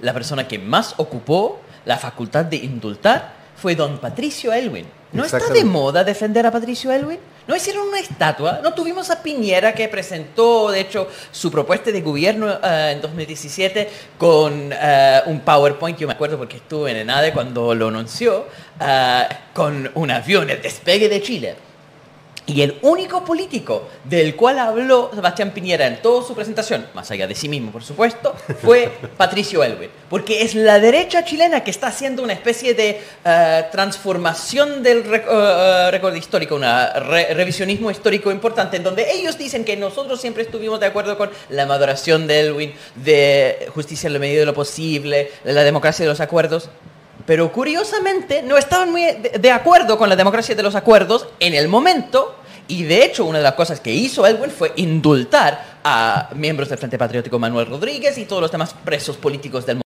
la persona que más ocupó la facultad de indultar fue don Patricio Aylwin. ¿No está de moda defender a Patricio Aylwin? ¿No hicieron una estatua? ¿No tuvimos a Piñera que presentó, de hecho, su propuesta de gobierno en 2017 con un PowerPoint? Yo me acuerdo porque estuve en ENADE cuando lo anunció, con un avión, el despegue de Chile. Y el único político del cual habló Sebastián Piñera en toda su presentación, más allá de sí mismo, por supuesto, fue Patricio Aylwin. Porque es la derecha chilena que está haciendo una especie de transformación del récord histórico, un revisionismo histórico importante, en donde ellos dicen que nosotros siempre estuvimos de acuerdo con la maduración de Aylwin, de justicia en la medida de lo posible, de la democracia de los acuerdos. Pero curiosamente no estaban muy de acuerdo con la democracia de los acuerdos en el momento, y de hecho una de las cosas que hizo Aylwin fue indultar a miembros del Frente Patriótico Manuel Rodríguez y todos los demás presos políticos del momento.